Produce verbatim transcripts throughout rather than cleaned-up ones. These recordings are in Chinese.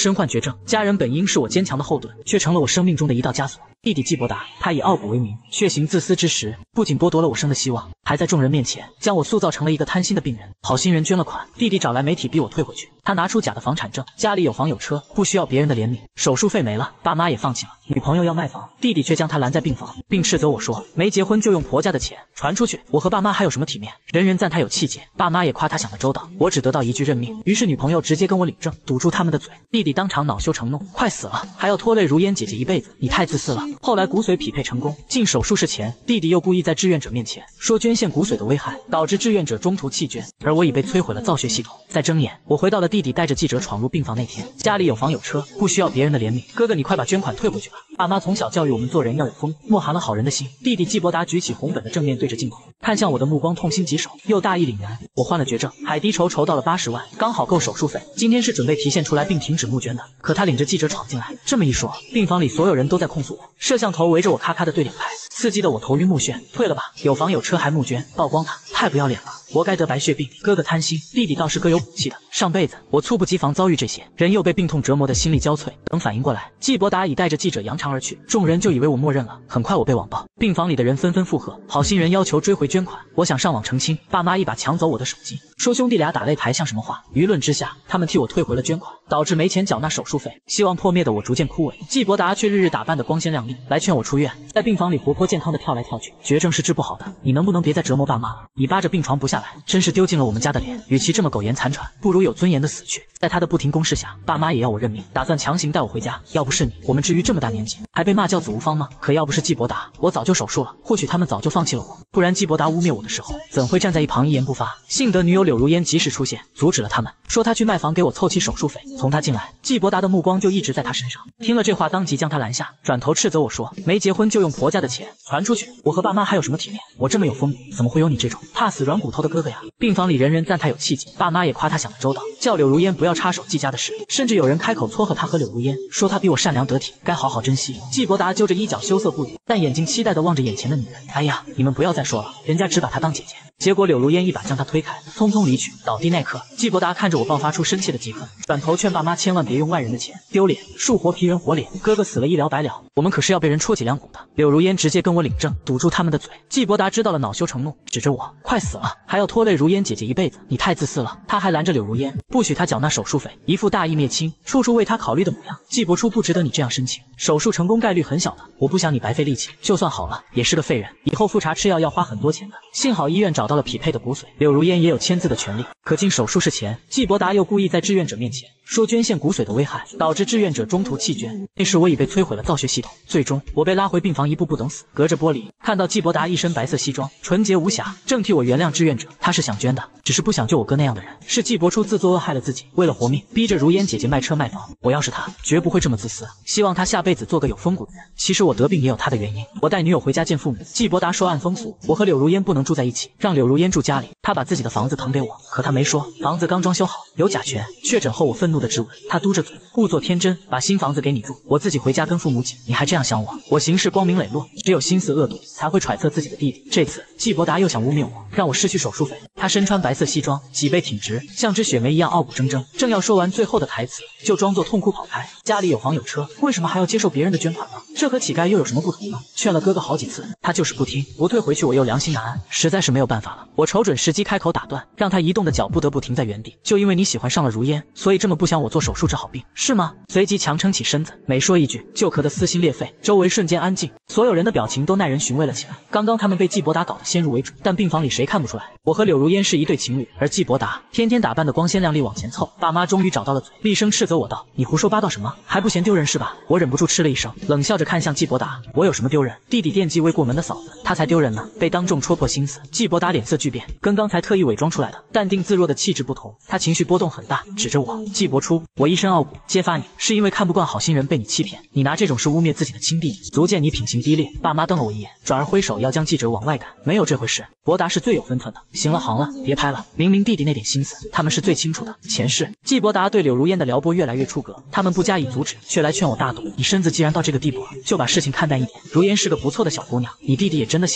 身患绝症，家人本应是我坚强的后盾，却成了我生命中的一道枷锁。弟弟季伯达，他以傲骨为名，却行自私之实，不仅剥夺了我生的希望，还在众人面前将我塑造成了一个贪心的病人。好心人捐了款，弟弟找来媒体逼我退回去。他拿出假的房产证，家里有房有车，不需要别人的怜悯。手术费没了，爸妈也放弃了。女朋友要卖房，弟弟却将她拦在病房，并斥责我说：“没结婚就用婆家的钱，传出去，我和爸妈还有什么体面？”人人赞他有气节，爸妈也夸他想得周到，我只得到一句认命。于是女朋友直接跟我领证，堵住他们的嘴。弟弟当场恼羞成怒，快死了还要拖累如烟姐姐一辈子，你太自私了。后来骨髓匹配成功，进手术室前，弟弟又故意在志愿者面前说捐献骨髓的危害，导致志愿者中途弃捐，而我已被摧毁了造血系统。在睁眼，我回到了弟弟带着记者闯入病房那天，家里有房有车，不需要别人的怜悯。哥哥，你快把捐款退回去吧。爸妈从小教育我们做人要有风，默含了好人的心。弟弟季伯达举起红本的正面对着镜头，看向我的目光痛心疾首，又大义凛然。我患了绝症，海低筹筹到了八十万，刚好够手术费。今天是准备提现出来并停止募捐的，可他领着记者闯进来，这么一说，病房里所有人都在控诉我。摄像头围着我咔咔的对脸拍，刺激的我头晕目眩。退了吧，有房有车还募捐，曝光他，太不要脸了。活该得白血病，哥哥贪心，弟弟倒是各有骨气的。上辈子我猝不及防遭遇这些，人又被病痛折磨得心力交瘁。等反应过来，季伯达已带着记者扬长而去，众人就以为我默认了。很快我被网暴，病房里的人纷纷附和，好心人要求追回捐款。我想上网澄清，爸妈一把抢走我的手机，说兄弟俩打擂台像什么话？舆论之下，他们替我退回了捐款，导致没钱缴纳手术费。希望破灭的我逐渐枯萎，季伯达却日日打扮得光鲜亮丽，来劝我出院。在病房里活泼健康的跳来跳去，绝症是治不好的，你能不能别再折磨爸妈了？你扒着病床不下来，真是丢尽了我们家的脸。与其这么苟延残喘，不如有尊严的死去。在他的不停攻势下，爸妈也要我认命，打算强行带我回家。要不是你，我们至于这么大年纪还被骂教子无方吗？可要不是季伯达，我早就手术了，或许他们早就放弃了我。不然季伯达污蔑我的时候，怎会站在一旁一言不发？幸得女友柳如烟及时出现，阻止了他们，说他去卖房给我凑齐手术费。从他进来，季伯达的目光就一直在他身上。听了这话，当即将他拦下，转头斥责我说：“没结婚就用婆家的钱，传出去，我和爸妈还有什么体面？我这么有风骨，怎么会有你这种怕死软骨头的哥哥呀？”病房里人人赞他有气节，爸妈也夸他想得周到，叫柳如烟不要插手季家的事，甚至有人开口撮合他和柳如烟，说他比我善良得体，该好好珍惜。季伯达揪着衣角羞涩不语，但眼睛期待地望着眼前的女人。哎呀，你们不要再说了，人家只把她当姐姐。结果柳如烟一把将他推开，匆匆离去。倒地那刻，季伯达看着我爆发出深切的嫉恨，转头劝爸妈千万别用外人的钱，丢脸，树活皮人活脸，哥哥死了一了百了，我们可是要被人戳脊梁骨的。柳如烟直接跟我领证，堵住他们的嘴。季伯达知道了，恼羞成怒，指着我：“快死了还要拖累如烟姐姐一辈子，你太自私了。”他还拦着柳如烟，不许她缴纳手术费，一副大义灭亲，处处为她考虑的模样。季伯初不值得你这样深情，手术成功概率很小的，我不想你白费力气，就算好了也是个废人，以后复查吃药要花很多钱的。幸好医院找到了匹配的骨髓，柳如烟也有签字的权利。可进手术室前，季伯达又故意在志愿者面前说捐献骨髓的危害，导致志愿者中途弃捐。那时我已被摧毁了造血系统，最终我被拉回病房，一步步等死。隔着玻璃看到季伯达一身白色西装，纯洁无瑕，正替我原谅志愿者。他是想捐的，只是不想救我哥那样的人。是季伯初自作恶害了自己，为了活命，逼着如烟姐姐卖车卖房。我要是他，绝不会这么自私。希望他下辈子做个有风骨的人。其实我得病也有他的原因。我带女友回家见父母，季伯达说按风俗，我和柳如烟不能住在一起，让柳如烟住家里。他把自己的房子腾给我，可他没说房子刚装修好，有甲醛。确诊后我愤怒的质问他，嘟着嘴，故作天真，把新房子给你住，我自己回家跟父母挤。你还这样想我？我行事光明磊落，只有心思恶毒才会揣测自己的弟弟。这次季伯达又想污蔑我，让我失去手术费。他身穿白色西装，脊背挺直，像只雪梅一样傲骨铮铮。正要说完最后的台词，就装作痛哭跑开。家里有房有车，为什么还要接受别人的捐款呢？这和乞丐又有什么不同呢？劝了哥哥好几次，他就是不听，不退回去我又良心难安，实在是没有办法了。我瞅准时机开口打断，让他移动的脚不得不停在原地。就因为你喜欢上了如烟，所以这么不想我做手术治好病，是吗？随即强撑起身子，每说一句就咳得撕心裂肺，周围瞬间安静，所有人的表情都耐人寻味了起来。刚刚他们被季伯达搞得先入为主，但病房里谁看不出来，我和柳如烟是一对情侣，而季伯达天天打扮得光鲜亮丽往前凑。爸妈终于找到了嘴，厉声斥责我道：“你胡说八道什么？还不嫌丢人是吧？”我忍不住嗤了一声，冷笑着看向季伯达：“我有什么丢人？弟弟惦记未过门的嫂子，他才丢人呢。”被当众戳破心思，季伯达脸色巨变，跟刚才特意伪装出来的淡定自若的气质不同，他情绪波动很大，指着我：“季伯初，我一身傲骨，揭发你是因为看不惯好心人被你欺骗，你拿这种事污蔑自己的亲弟弟，足见你品行低劣。”爸妈瞪了我一眼，转而挥手要将记者往外赶。没有这回事，伯达是最有分寸的。行了行了，别拍了，明明弟弟那点心思，他们是最清楚的。前世，季伯达对柳如烟的撩拨越来越出格，他们不加以阻止，却来劝我大度。你身子既然到这个地步了，就把事情看淡一点。如烟是个不错的小姑娘，你弟弟也真的喜欢她。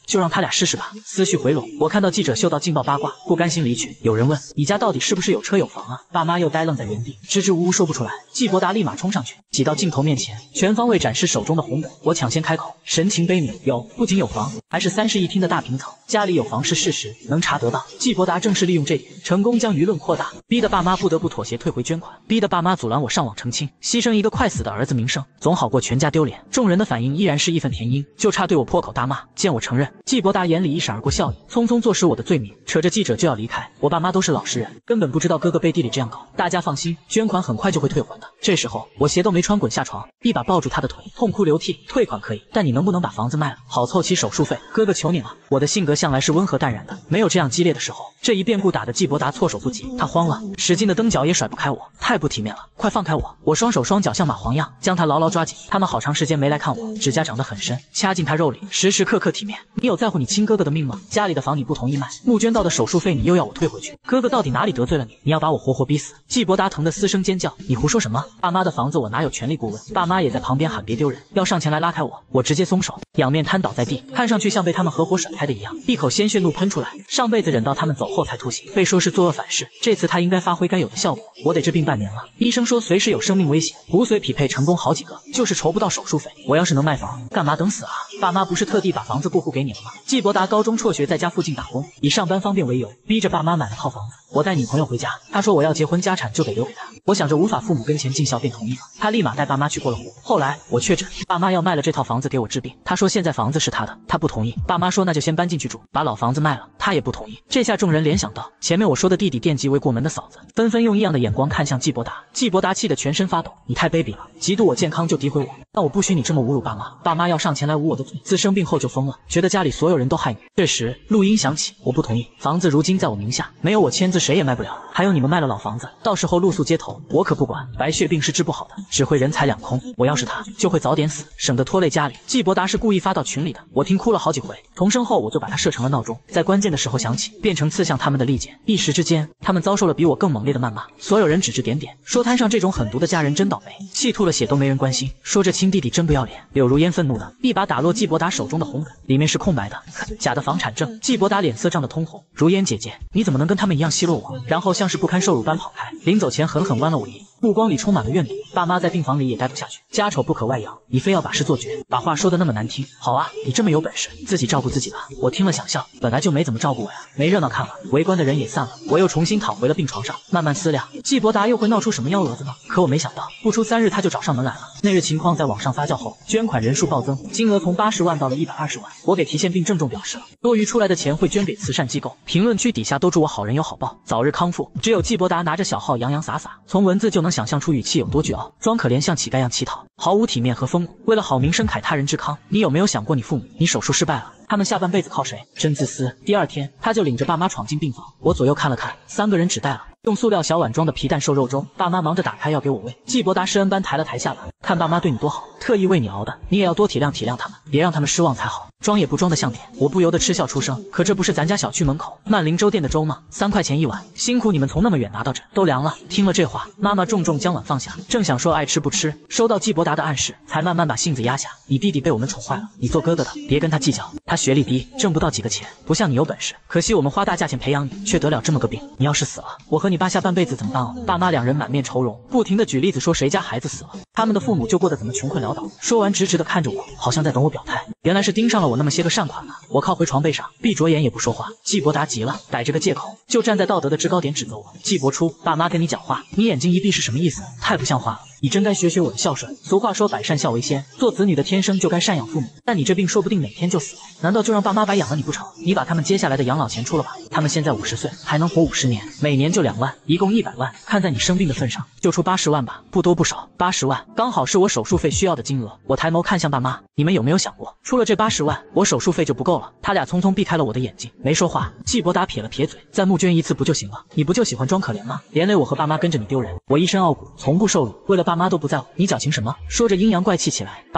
就让他俩试试吧。思绪回笼，我看到记者嗅到劲爆八卦，不甘心离去。有人问你家到底是不是有车有房啊？爸妈又呆愣在原地，支支吾吾说不出来。季伯达立马冲上去，挤到镜头面前，全方位展示手中的红本。我抢先开口，神情悲悯，有，不仅有房，还是三室一厅的大平层，家里有房是事实，能查得到。季伯达正是利用这点，成功将舆论扩大，逼得爸妈不得不妥协退回捐款，逼得爸妈阻拦我上网澄清，牺牲一个快死的儿子名声，总好过全家丢脸。众人的反应依然是义愤填膺，就差对我破口大骂。见我承认，季伯达眼里一闪而过笑意，匆匆坐实我的罪名，扯着记者就要离开。我爸妈都是老实人，根本不知道哥哥背地里这样搞。大家放心，捐款很快就会退还的。这时候我鞋都没穿滚下床，一把抱住他的腿，痛哭流涕。退款可以，但你能不能把房子卖了，好凑齐手术费？哥哥求你了。我的性格向来是温和淡然的，没有这样激烈的时候。这一变故打得季伯达措手不及，他慌了，使劲的蹬脚也甩不开我，太不体面了，快放开我！我双手双脚像蚂蟥样将他牢牢抓紧。他们好长时间没来看我，指甲长得很深，掐进他肉里，时时刻刻体面。你有在乎你亲哥哥的命吗？家里的房你不同意卖，募捐到的手术费你又要我退回去，哥哥到底哪里得罪了你？你要把我活活逼死！季伯达疼得嘶声尖叫，你胡说什么？爸妈的房子我哪有权利过问？爸妈也在旁边喊别丢人，要上前来拉开我，我直接松手，仰面瘫倒在地，看上去像被他们合伙甩开的一样，一口鲜血怒喷出来。上辈子忍到他们走后才突袭，被说是作恶反噬，这次他应该发挥该有的效果。我得这病半年了，医生说随时有生命危险，骨髓匹配成功好几个，就是筹不到手术费。我要是能卖房，干嘛等死啊？爸妈不是特地把房子过户给你了吗？季伯达高中辍学，在家附近打工，以上班方便为由，逼着爸妈买了套房子。我带女朋友回家，他说我要结婚，家产就得留给他。我想着无法父母跟前尽孝，便同意了。他立马带爸妈去过了户。后来我确诊，爸妈要卖了这套房子给我治病。他说现在房子是他的，他不同意。爸妈说那就先搬进去住，把老房子卖了，他也不同意。这下众人联想到前面我说的弟弟惦记未过门的嫂子，纷纷用异样的眼光看向季伯达。季伯达气得全身发抖，你太卑鄙了，嫉妒我健康就诋毁我，那我不许你这么侮辱爸妈。爸妈要上前来捂我的嘴，自生病后就疯了，觉得家里所有人都害你。这时录音响起，我不同意，房子如今在我名下，没有我签字谁也卖不了。还有你们卖了老房子，到时候露宿街头，我可不管。白血病是治不好的，只会人财两空。我要是他，就会早点死，省得拖累家里。季伯达是故意发到群里的，我听哭了好几回。重生后我就把它设成了闹钟，在关键的时候响起，变成刺向他们的利剑。一时之间，他们遭受了比我更猛烈的谩骂，所有人指指点点，说摊上这种狠毒的家人真倒霉，气吐了血都没人关心，说这亲弟弟真不要脸。柳如烟愤怒的一把打落季伯达手中的红本，里面是空白的，假的房产证。季伯达脸色涨得通红，如烟姐姐，你怎么能跟他们一样奚落我？然后像是不堪受辱般跑开，临走前狠狠剜了我一眼，目光里充满了怨毒。爸妈在病房里也待不下去，家丑不可外扬，你非要把事做绝，把话说得那么难听。好啊，你这么有本事，自己照顾自己吧。我听了想笑，本来就没怎么照顾我呀，没热闹看了，围观的人也散了，我又重新躺回了病床上，慢慢思量，季伯达又会闹出什么幺蛾子呢？可我没想到，不出三日他就找上门来了。那日情况在网上发酵后，捐款人数暴增，金额从八十万到了一百二十万。我给提现并郑重表示了，多余出来的钱会捐给慈善机构。评论区底下都祝我好人有好报，早日康复。只有季伯达拿着小号洋洋洒洒，从文字就能想象出语气有多倨傲，装可怜像乞丐样乞讨，毫无体面和风骨。为了好名声，慨他人之康。你有没有想过你父母？你手术失败了，他们下半辈子靠谁？真自私。第二天，他就领着爸妈闯进病房，我左右看了看，三个人只带了用塑料小碗装的皮蛋瘦肉粥，爸妈忙着打开要给我喂。季伯达施恩般抬了抬下巴，看爸妈对你多好，特意为你熬的，你也要多体谅体谅他们，别让他们失望才好。装也不装的像点，我不由得嗤笑出声。可这不是咱家小区门口曼玲粥店的粥吗？三块钱一碗，辛苦你们从那么远拿到这，都凉了。听了这话，妈妈重重将碗放下，正想说爱吃不吃，收到季伯达的暗示，才慢慢把性子压下。你弟弟被我们宠坏了，你做哥哥的别跟他计较，他学历低，挣不到几个钱，不像你有本事。可惜我们花大价钱培养你，却得了这么个病。你要是死了，我和你爸下半辈子怎么办哦？爸妈两人满面愁容，不停的举例子说谁家孩子死了，他们的父母就过得怎么穷困潦倒。说完直直的看着我，好像在等我表态。原来是盯上了我那么些个善款了。我靠回床背上，闭着眼也不说话。季伯达急了，逮着个借口就站在道德的制高点指责我。季伯初，爸妈跟你讲话，你眼睛一闭是什么意思？太不像话了。你真该学学我的孝顺。俗话说百善孝为先，做子女的天生就该赡养父母，但你这病说不定哪天就死了，难道就让爸妈白养了你不成？你把他们接下来的养老钱出了吧，他们现在五十岁，还能活五十年，每年就两万，一共一百万。看在你生病的份上，就出八十万吧，不多不少，八十万刚好是我手术费需要的金额。我抬眸看向爸妈，你们有没有想过，出了这八十万，我手术费就不够了？他俩匆匆避开了我的眼睛，没说话。季伯达撇了撇嘴，再募捐一次不就行了？你不就喜欢装可怜吗？连累我和爸妈跟着你丢人。我一身傲骨，从不受辱，为了爸妈都不在乎，你矫情什么？说着阴阳怪气起来。爸妈，我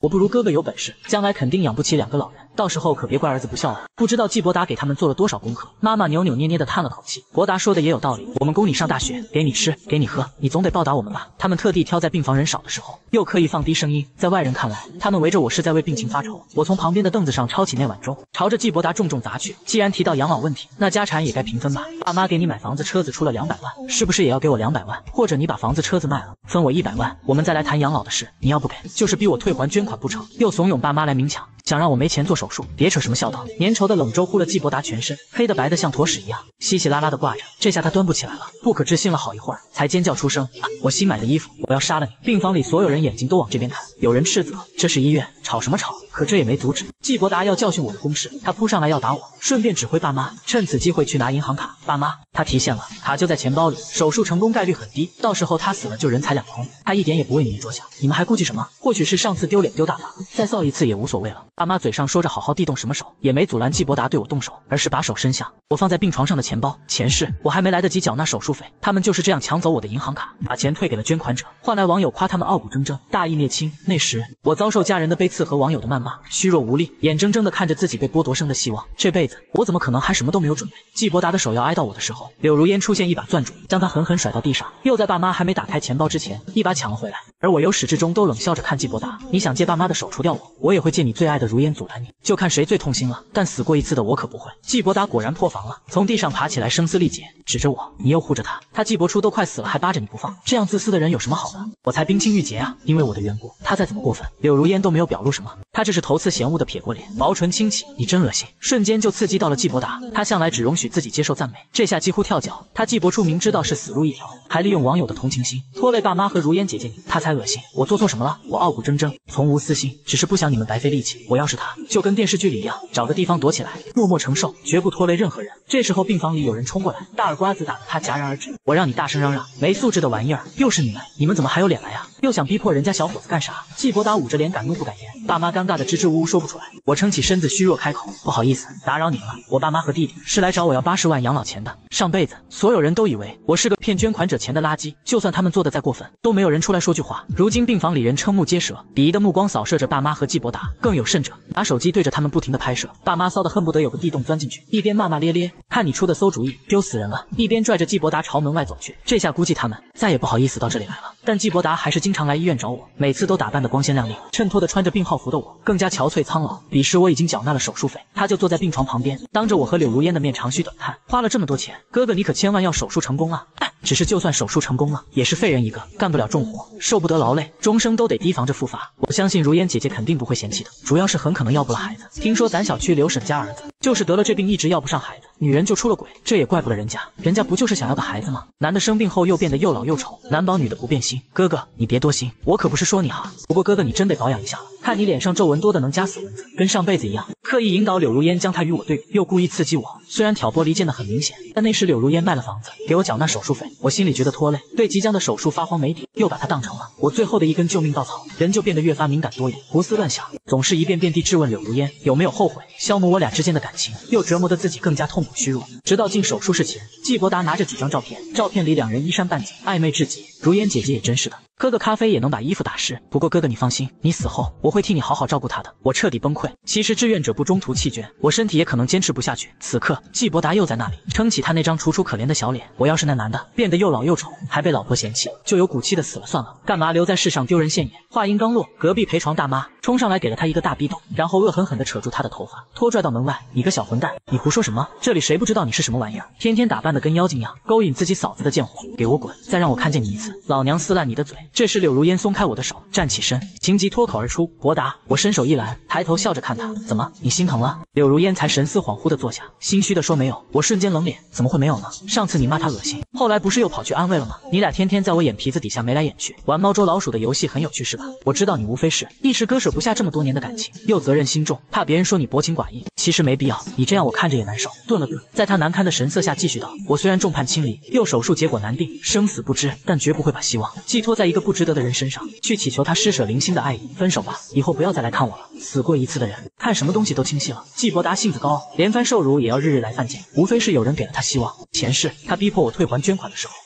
我不如哥哥有本事，将来肯定养不起两个老人，到时候可别怪儿子不孝了。不知道季伯达给他们做了多少功课。妈妈扭扭捏捏的叹了口气，伯达说的也有道理，我们供你上大学，给你吃，给你喝，你总得报答我们吧。他们特地挑在病房人少的时候，又刻意放低声音，在外人看来，他们围着我是在为病情发愁。我从旁边的凳子上抄起那碗粥，朝着季伯达重重砸去。既然提到养老问题，那家产也该平分吧。爸妈给你买房子车子出了两百万，是不是也要给我两百万？或者你把房子车子卖了，分我一百万，我们再来谈养老的事。你要不给，就是逼我退还捐款不成？又怂恿爸妈来明抢，想让我没钱做手术，别扯什么孝道。粘稠的冷粥糊了季伯达全身，黑的白的像坨屎一样，稀稀拉拉的挂着。这下他端不起来了，不可置信了好一会儿，才尖叫出声：啊！我新买的衣服，我要杀了你！病房里所有人眼睛都往这边看，有人斥责：这是医院，吵什么吵？可这也没阻止季伯达要教训我的攻势，他扑上来要打我，顺便指挥爸妈趁此机会去拿银行卡。爸妈，他提现了，卡就在钱包里，手术成功概率很低，到时候他死了就人财两空。他一点也不为你们着想，你们还顾忌什么？或许是上次丢脸丢大发，再造一次也无所谓了。爸妈嘴上说着好好地动什么手，也没阻拦季伯达对我动手，而是把手伸向我放在病床上的钱包。钱是我还没来得及缴纳手术费，他们就是这样抢走我的银行卡，把钱退给了捐款者，换来网友夸他们傲骨铮铮，大义灭亲。那时我遭受家人的背刺和网友的谩骂，虚弱无力，眼睁睁地看着自己被剥夺生的希望。这辈子我怎么可能还什么都没有准备？季伯达的手要挨到我的时候，柳如烟出现一把攥住，将他狠狠甩到地上，又在爸妈还没打开钱包之前一把抢了回来。而我由始至终都冷笑着看季伯达，你想借爸妈的手除掉我，我也会借你最爱的如烟阻拦你，就看谁最痛心了。但死过一次的我可不会。季伯达果然破防了，从地上爬起来，声嘶力竭，指着我：你又护着他，他季伯初都快死了还扒着你不放，这样自私的人有什么好的？我才冰清玉洁啊，因为我的缘故，他再怎么过分，柳如烟都没有表露什么。他这是头次嫌恶的撇过脸，薄唇轻启，你真恶心，瞬间就刺激到了季伯达。他向来只容许自己接受赞美，这下几乎跳脚。他季伯初明知道是死路一条，还利用网友的同情心拖累爸妈和如烟姐姐你，他才恶心。我做错什么了？我傲骨铮铮，从无私心，只是不想你们白费力气。我要是他，就跟电视剧里一样，找个地方躲起来，默默承受，绝不拖累任何人。这时候病房里有人冲过来，大耳刮子打得他戛然而止。我让你大声嚷嚷，没素质的玩意儿！又是你们，你们怎么还有脸来啊？又想逼迫人家小伙子干啥？季伯达捂着脸敢怒不敢言，爸妈尴尬的支支吾吾说不出来。我撑起身子虚弱开口，不好意思，打扰你们了。我爸妈和弟弟是来找我要八十万养老钱的。上辈子所有人都以为我是个骗捐款者钱的垃圾，就算他们做的再过分，都没有人出来说句话。如今病房里人瞠目结舌，鄙夷的目光扫射着爸妈和季伯达，更有甚者，拿手机对着他们不停的拍摄。爸妈骚得恨不得有个地洞钻进去，一边骂骂咧咧，看你出的馊主意，丢死人了，一边拽着季伯达朝门外走去。这下估计他们再也不好意思到这里来了。但季伯达还是经常来医院找我，每次都打扮得光鲜亮丽，衬托的穿着病号服的我更加憔悴苍老。彼时我已经缴纳了手术费，他就坐在病床旁边，当着我和柳如烟的面长吁短叹，花了这么多钱，哥哥你可千万要手术成功啊！只是就算手术成功了，也是废人一个，干不了重活，受不得劳累，终生都得提防着复发。我相信如烟姐姐肯定不会嫌弃的，主要是很可能要不了孩子。听说咱小区刘婶家儿子就是得了这病，一直要不上孩子，女人就出了轨，这也怪不了人家，人家不就是想要个孩子吗？男的生病后又变得又老又丑，难保女的不变心。哥哥你别多心，我可不是说你哈，不过哥哥你真得保养一下了，看你脸上皱纹多的能夹死蚊子，跟上辈子一样。刻意引导柳如烟将他与我对比，又故意刺激我。虽然挑拨离间的很明显，但那时柳如烟卖了房子给我缴纳手术费，我心里觉得拖累，对即将的手术发慌没底，又把它当成了我最后的一根救命稻草，人就变得越发敏感多疑，胡思乱想，总是一遍遍地质问柳如烟有没有后悔，消磨我俩之间的感情，又折磨得自己更加痛苦虚弱。直到进手术室前，季伯达拿着几张照片，照片里两人衣衫半紧，暧昧至极。如烟姐姐也真是的，喝个咖啡也能把衣服打湿。不过哥哥你放心，你死后我会替你好好照顾他的。我彻底崩溃。其实志愿者不中途弃捐，我身体也可能坚持不下去。此刻季伯达又在那里撑起他那张楚楚可怜的小脸。我要是那男的，变得又老又丑，还被老婆嫌弃，就有骨气的死了算了，干嘛留在世上丢人现眼？话音刚落，隔壁陪床大妈冲上来给了他一个大逼斗，然后恶狠狠地扯住他的头发，拖拽到门外。你个小混蛋，你胡说什么？这里谁不知道你是什么玩意儿？天天打扮得跟妖精样，勾引自己嫂子的贱货，给我滚！再让我看见你一次，老娘撕烂你的嘴！这时柳如烟松开我的手，站起身，情急脱口而出：伯达！我伸手一拦，抬头笑着看他，怎么，你心疼了？柳如烟才神思恍惚地坐下，心虚地说没有。我瞬间冷脸，怎么会没有呢？上次你骂他恶心，后来不是又跑去安慰了吗？你俩天天在我眼皮子底下眉来眼去，玩猫捉老鼠的游戏很有趣是吧？我知道你无非是一时割舍不下这么多年的感情，又责任心重，怕别人说你薄情寡义，其实没必要，你这样我看着也难受。顿了顿，在他难堪的神色下继续道：我虽然众叛亲离，又手术结果难定，生死不知，但绝不会把希望寄托在一个不值得的人身上，去祈求他施舍零星的爱意。分手吧，以后不要再来看我了。死过一次的人，看什么东西都清晰了。季伯达性子高傲，连番受辱也要日日来犯贱，无非是有人给了他希望。前世他逼迫我退还捐款的时候，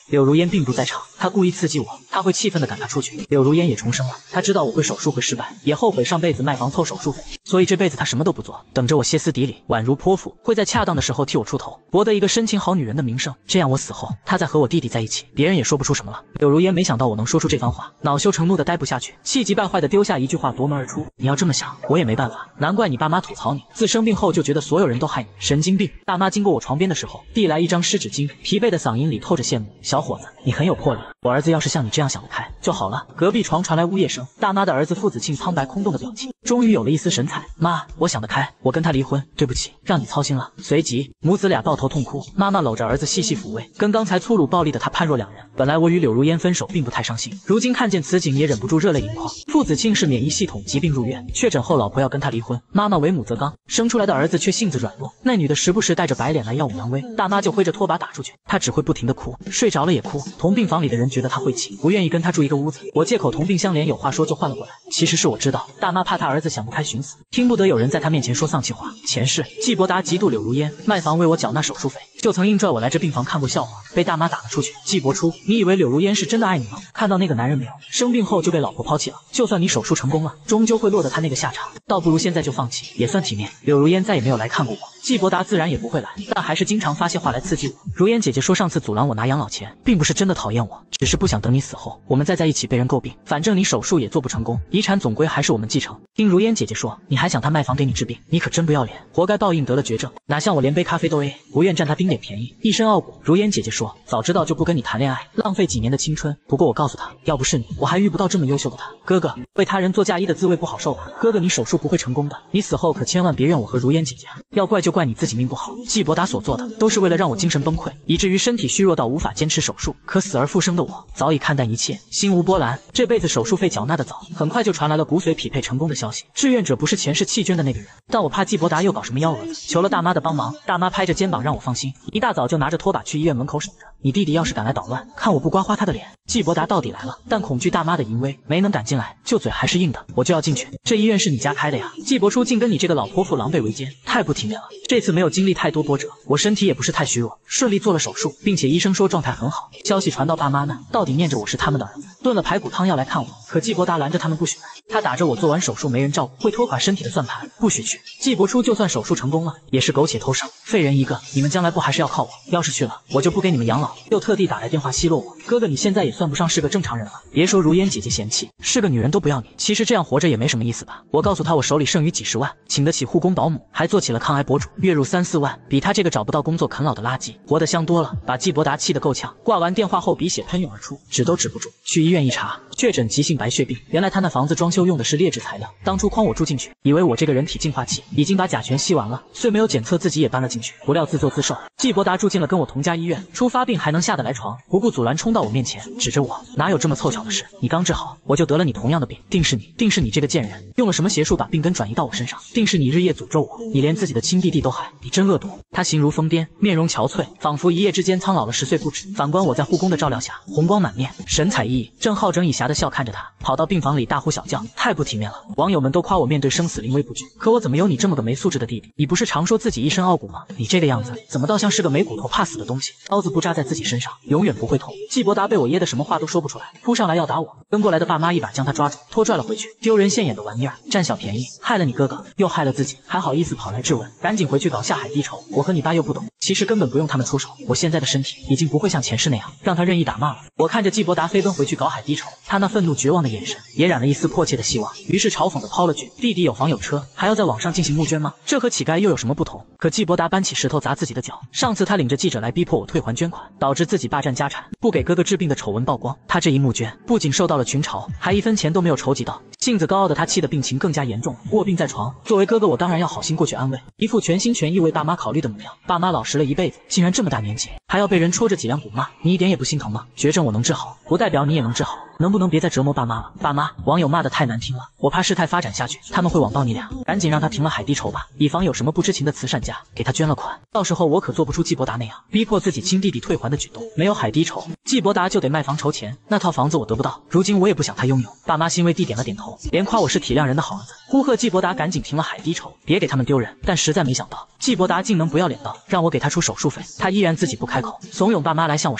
柳如烟并不在场，她故意刺激我，她会气愤地赶她出去。柳如烟也重生了，她知道我会手术会失败，也后悔上辈子卖房凑手术费，所以这辈子她什么都不做，等着我歇斯底里，宛如泼妇，会在恰当的时候替我出头，博得一个深情好女人的名声。这样我死后，她再和我弟弟在一起，别人也说不出什么了。柳如烟没想到我能说出这番话，恼羞成怒的待不下去，气急败坏的丢下一句话夺门而出。你要这么想，我也没办法，难怪你爸妈吐槽你，自生病后就觉得所有人都害你，神经病。大妈经过我床边的时候，递来一张湿纸巾，疲惫的嗓音里透着羡慕。小伙子，你很有魄力，我儿子要是像你这样想得开就好了。隔壁床传来呜咽声，大妈的儿子傅子庆苍白空洞的表情终于有了一丝神采。妈，我想得开，我跟他离婚，对不起，让你操心了。随即母子俩抱头痛哭，妈妈搂着儿子细细抚慰，跟刚才粗鲁暴力的他判若两人。本来我与柳如烟分手并不太伤心，如今看见此景也忍不住热泪盈眶。傅子庆是免疫系统疾病入院，确诊后老婆要跟他离婚，妈妈为母则刚，生出来的儿子却性子软弱，那女的时不时带着白脸来耀武扬威，大妈就挥着拖把打出去，她只会不停的哭，睡着了也哭。同病房里的人觉得她晦气，不愿意跟她住一个屋子，我借口同病相怜有话说就换了过来。其实是我知道大妈怕她儿子想不开寻死，听不得有人在她面前说丧气话。前世季伯达嫉妒柳如烟，卖房为我缴纳手术费，就曾硬拽我来这病房看过笑话，被大妈打了出去。季伯初，你以为柳如烟是真的爱你吗？看到那个男人没有？生病后就被老婆抛弃了，就算你手术成功了，终究会落得他那个下场，倒不如现在就放弃，也算体面。柳如烟再也没有来看过我，季伯达自然也不会来，但还是经常发些话来刺激我。如烟姐姐说上次阻拦我拿养老钱，并不是真的讨厌我，只是不想等你死后我们再在一起被人诟病，反正你手术也做不成功，遗产总归还是我们继承。听如烟姐姐说你还想他卖房给你治病，你可真不要脸，活该报应得了绝症，哪像我连杯咖啡都 A， 不愿占他丁点便宜，一身傲骨。如烟姐姐说早知道就不跟你谈恋爱，浪费几年的青春。不过我告诉他，要不是你，我还遇不到这么优秀的他。哥哥，为他人做嫁衣的滋味不好受吧？哥哥，你手术不会成功的，你死后可千万别怨我和如烟姐姐，要怪就怪你自己命不好。季伯达所做的都是为了让我精神崩溃，以至于身体虚弱到无法坚持手术，可死而复生的我早已看淡一切，心无波澜。这辈子手术费缴纳的早，很快就传来了骨髓匹配成功的消息，志愿者不是前世弃捐的那个人，但我怕季伯达又搞什么幺蛾子，求了大妈的帮忙。大妈拍着肩膀让我放心，一大早就拿着拖把去医院门口守着，你弟弟要是敢来捣乱，看我不刮花他的脸。季伯达到底来了，但恐惧大妈的淫威，没能赶进来，就嘴还是硬的，我就要进去。这医院是你家开的呀？季伯初竟跟你这个老泼妇狼狈为奸，太不体面了。这次没有经历太多波折，我身体也不是太虚弱，顺利做了手术，并且医生说状态很好。消息传到爸妈那，到底念着我是他们的儿子，炖了排骨汤要来看我，可季伯达拦着他们不许来，他打着我做完手术没人照顾，会拖垮身体的算盘，不许去。季伯初就算手术成功了，也是苟且偷生，废人一个，你们将来不还是要靠我？要是去了，我就不给你们养老。又特地打来电话奚落我，哥哥你现在也算不上是个正常人了，别说如烟姐姐嫌弃，是个女人都不要你。其实这样活着也没什么意思吧？我告诉他我手里剩余几十万，请得起护工保姆，还做起了抗癌博主，月入三四万，比他这个找不到工作啃老的垃圾活得香多了，把季伯达气得够呛。挂完电话后鼻血喷涌而出，止都止不住，去医院一查，确诊急性白血病。原来他那房子装修用的是劣质材料，当初诓我住进去，以为我这个人体净化器已经把甲醛吸完了，虽没有检测自己也搬了进去，不料自作自受。季伯达住进了跟我同家医院，初发病还能下得来床，不顾阻拦冲到我面前，指着我，哪有这么凑巧的事？你刚治好，我就得了你同样的病，定是你，定是你这个贱人，用了什么邪术把病根转移到我身上？定是你日夜诅咒我，你连自己的亲弟弟都害，你真恶毒。他形如疯癫，面容憔悴，仿佛一夜之间苍老了十岁不止。反观我在护工的照料下，红光满面，神采奕奕，正好整以暇的笑看着他，跑到病房里大呼小叫，太不体面了。网友们都夸我面对生死临危不惧，可我怎么有你这么个没素质的弟弟？你不是常说自己一身傲骨吗？你这个样子，怎么倒像是个没骨头怕死的东西？刀子不扎在自己身上，永远不会痛。季伯达被我噎得什么话都说不出来，扑上来要打我，跟过来的爸妈一把将他抓住，拖拽了回去。丢人现眼的玩意儿，占小便宜，害了你哥哥，又害了自己，还好意思跑来质问？赶紧回去搞下海低仇。我和你爸又不懂，其实根本不用他们出手，我现在的身体已经不会像前世那样让他任意打骂了。我看着季伯达飞奔回去搞海低仇，他那愤怒绝望的眼神也染了一丝迫切的希望，于是嘲讽地抛了句：弟弟有房有车，还要在网上进行募捐吗？这和乞丐又有什么不同？可季伯达搬起石头砸自己的脚，上次他领着记者来逼迫我退还捐款，导致自己霸占家产，不给哥哥治病的丑闻曝光，他这一募捐不仅受到了群嘲，还一分钱都没有筹集到。性子高傲的他气得病情更加严重，卧病在床。作为哥哥，我当然要好心过去安慰，一副全心全意为爸妈考虑的模样。爸妈老实了一辈子，竟然这么大年纪还要被人戳着脊梁骨骂，你一点也不心疼吗？绝症我能治好，不代表你也能治好，能不能别再折磨爸妈了？爸妈，网友骂得太难听了，我怕事态发展下去，他们会网暴你俩，赶紧让他停了海低仇吧，以防有什么不知情的慈善家给他捐了款，到时候我可做不出季伯达那样逼迫自己亲弟弟退还的举动。没有海低仇，季伯达就得卖房筹钱，那套房子我得不到，如今我也不想他拥有。爸妈欣慰地点了点头，连夸我是体谅人的好儿子，呼喝季伯达赶紧停了海低仇，别给他们丢人。但实在没想到，季伯达竟能不要脸到让我给他出手术费，他依然自己不开口，怂恿爸妈来向我施压。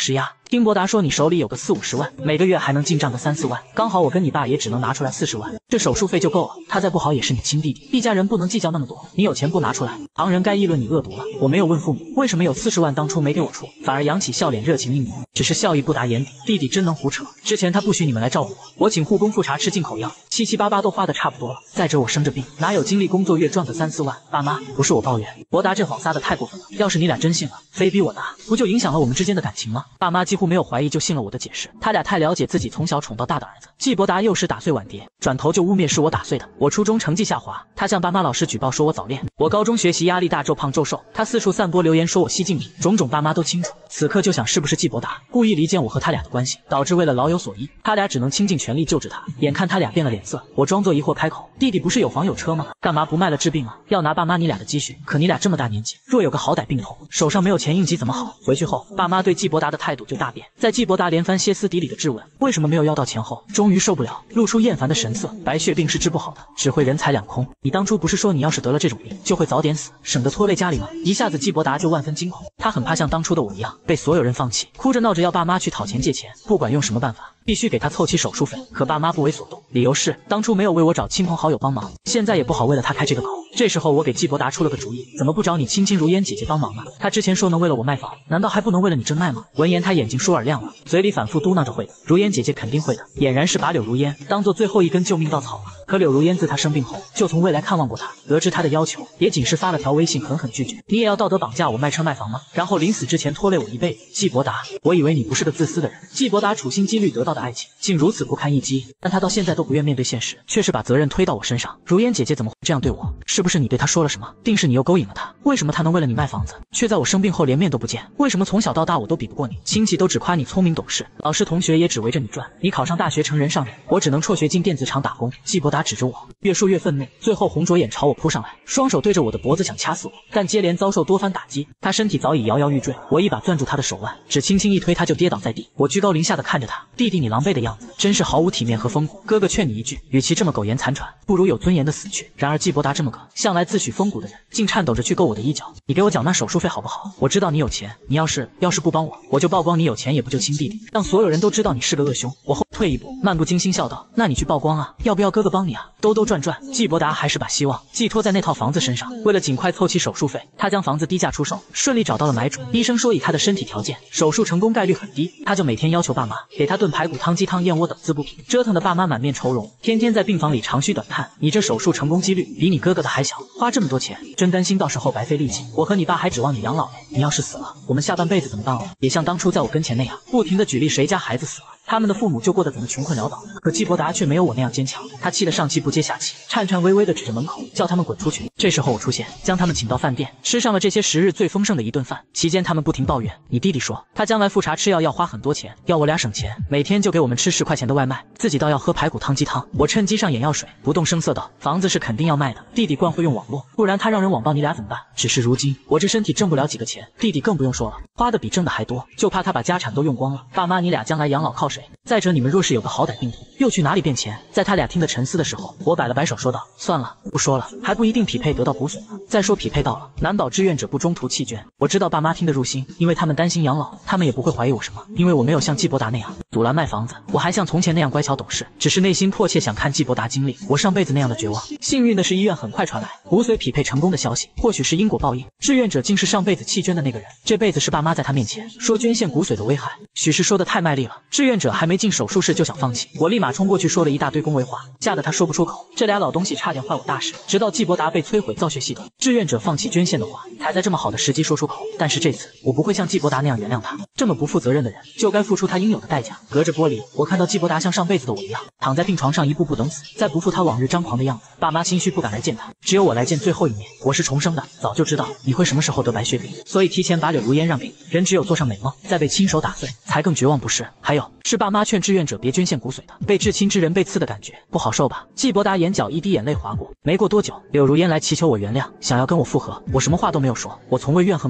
听博达说你手里有个四五十万，每个月还能进账个三四万，刚好我跟你爸也只能拿出来四十万，这手术费就够了。他再不好也是你亲弟弟，一家人不能计较那么多。你有钱不拿出来，旁人该议论你恶毒了。我没有问父母为什么有四十万当初没给我出，反而扬起笑脸热情应援，只是笑意不达眼底。弟弟真能胡扯，之前他不许你们来照顾我，我请护工复查吃进口药，七七八八都花的差不多了。再者我生着病，哪有精力工作月赚个三四万？爸妈，不是我抱怨，博达这谎撒的太过分了。要是你俩真信了，非逼我拿，不就影响了我们之间的感情吗？爸妈几乎没有怀疑，就信了我的解释。他俩太了解自己从小宠到大的儿子。季伯达又是打碎碗碟，转头就污蔑是我打碎的。我初中成绩下滑，他向爸妈老师举报说我早恋。我高中学习压力大，骤胖骤瘦，他四处散播流言说我吸禁品，种种爸妈都清楚。此刻就想是不是季伯达故意离间我和他俩的关系，导致为了老有所依，他俩只能倾尽全力救治他。眼看他俩变了脸色，我装作疑惑开口：弟弟不是有房有车吗？干嘛不卖了治病啊？要拿爸妈你俩的积蓄，可你俩这么大年纪，若有个好歹病头，手上没有钱应急怎么好？回去后，爸妈对季伯达的态度就大变，在季伯达连番歇斯底里的质问为什么没有要到钱后，终于受不了，露出厌烦的神色。白血病是治不好的，只会人财两空。你当初不是说你要是得了这种病，就会早点死，省得拖累家里吗？一下子季伯达就万分惊恐，他很怕像当初的我一样被所有人放弃，哭着闹着要爸妈去讨钱借钱，不管用什么办法，必须给他凑齐手术费。可爸妈不为所动，理由是当初没有为我找亲朋好友帮忙，现在也不好为了他开这个口。这时候我给季伯达出了个主意，怎么不找你亲亲如烟姐姐帮忙呢？他之前说能为了我卖房，难道还不能为了你真卖吗？闻言他眼睛倏尔亮了，嘴里反复嘟囔着会的，如烟姐姐肯定会的，俨然是把柳如烟当做最后一根救命稻草了。可柳如烟自他生病后就从未来看望过他，得知他的要求，也仅是发了条微信狠狠拒绝。你也要道德绑架我卖车卖房吗？然后临死之前拖累我一辈子。季伯达，我以为你不是个自私的人。季伯达处心积虑得到的爱情竟如此不堪一击，但他到现在都不愿面对现实，却是把责任推到我身上。如烟姐姐怎么会这样对我？是不是你对她说了什么？定是你又勾引了她。为什么她能为了你卖房子，却在我生病后连面都不见？为什么从小到大我都比不过你？亲戚都只夸你聪明懂事，老师同学也只围着你转。你考上大学成人上人，我只能辍学进电子厂打工。季伯达指着我，越说越愤怒，最后红着眼朝我扑上来，双手对着我的脖子想掐死我，但接连遭受多番打击，他身体早已摇摇欲坠。我一把攥住他的手腕，只轻轻一推，他就跌倒在地。我居高临下的看着他，弟弟你狼狈的样子，真是毫无体面和风骨。哥哥劝你一句，与其这么苟延残喘，不如有尊严的死去。然而季伯达这么个向来自诩风骨的人，竟颤抖着去勾我的衣角。你给我缴那手术费好不好？我知道你有钱，你要是要是不帮我，我就曝光你有钱也不救亲弟弟，让所有人都知道你是个恶凶。我后退一步，漫不经心笑道：那你去曝光啊，要不要哥哥帮你啊？兜兜转转，季伯达还是把希望寄托在那套房子身上。为了尽快凑齐手术费，他将房子低价出售，顺利找到了买主。医生说以他的身体条件，手术成功概率很低，他就每天要求爸妈给他炖排骨汤、鸡汤、燕窝等滋补品，折腾的爸妈满面愁容，天天在病房里长吁短叹。你这手术成功几率比你哥哥的还小，花这么多钱，真担心到时候白费力气。我和你爸还指望你养老呢，你要是死了，我们下半辈子怎么办哦？也像当初在我跟前那样，不停的举例谁家孩子死了，他们的父母就过得怎么穷困潦倒。可季伯达却没有我那样坚强，他气得上气不接下气，颤颤巍巍地指着门口，叫他们滚出去。这时候我出现，将他们请到饭店，吃上了这些时日最丰盛的一顿饭。期间他们不停抱怨，你弟弟说他将来复查吃药要花很多钱，要我俩省钱，每天就给我们吃十块钱的外卖，自己倒要喝排骨汤鸡汤。我趁机上眼药水，不动声色道，房子是肯定要卖的，弟弟惯会用网络，不然他让人网暴你俩怎么办？只是如今我这身体挣不了几个钱，弟弟更不用说了，花的比挣的还多，就怕他把家产都用光了。爸妈你俩将来养老靠谁？再者你们若是有个好歹病途，又去哪里变钱？在他俩听得沉思的时候，我摆了摆手说道，算了，不说了，还不一定匹配得到骨髓呢。再说匹配到了，难保志愿者不中途弃捐。我知道爸妈听得入心，因为他们担心养老，他们也不会怀疑我什么，因为我没有像季伯达那样阻拦卖房子，我还像从前那样乖巧懂事，只是内心迫切想看季伯达经历我上辈子那样的绝望。幸运的是医院很快传来骨髓匹配成功的消息，或许是因果报应，志愿者竟是上辈子弃捐的那个人，这辈子是爸妈在他面前说捐献骨髓的危害，许是说的太卖力了，志愿者还没进手术室就想放弃，我立马冲过去说了一大堆恭维话，吓得他说不出口。这俩老东西差点坏我大事，直到季伯达被摧毁造血系统，志愿者放弃捐献的话，才在这么好的时机说出口。但是这次我不会像季伯达那样原谅他，这么不负责任的人就该付出他应有的代价。隔着玻璃，我看到季伯达像上辈子的我一样，躺在病床上一步步等死，再不复他往日张狂的样子。爸妈心虚不敢来见他，只有我来见最后一面。我是重生的，早就知道你会什么时候得白血病，所以提前把柳如烟让给你。人只有做上美梦，再被亲手打碎，才更绝望不是？还有是爸妈劝志愿者别捐献骨髓的，被至亲之人被刺的感觉不好受吧？季伯达眼角一滴眼泪划过，没过多久，柳如烟来祈求我原谅，想要跟我复合。我什么话都没有说，我从未怨恨过他，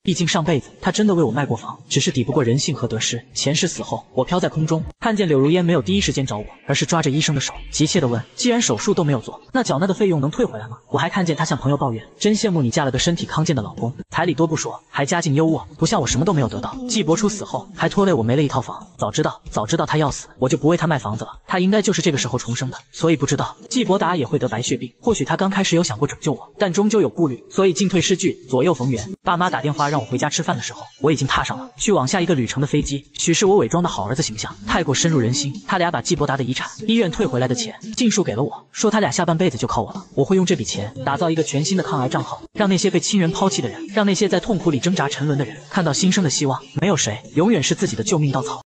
毕竟上辈子他真的为我卖过房，只是抵不过人性和得失。前世死后，我飘在空中，看见柳如烟没有第一时间找我，而是抓着医生的手，急切地问：既然手术都没有做，那缴纳的费用能退回来吗？我还看见他向朋友抱怨：真羡慕你嫁了个身体康健的老公，彩礼多不说，还家境优渥，不像我什么都没有得到。季伯初死后，还拖累我没了一套房，早知道早知道他要死，我就不为他卖房子了。他应该就是这个时候重生的，所以不知道季伯达也会得白血病。或许他刚开始有想过拯救我，但终究有顾虑，所以进退失据，左右逢源。爸妈打电话让我回家吃饭的时候，我已经踏上了去往下一个旅程的飞机。许是我伪装的好儿子形象太过深入人心，他俩把季伯达的遗产、医院退回来的钱尽数给了我，说他俩下半辈子就靠我了。我会用这笔钱打造一个全新的抗癌账号，让那些被亲人抛弃的人，让那些在痛苦里挣扎沉沦的人看到新生的希望。没有谁永远是自己的救命稻草。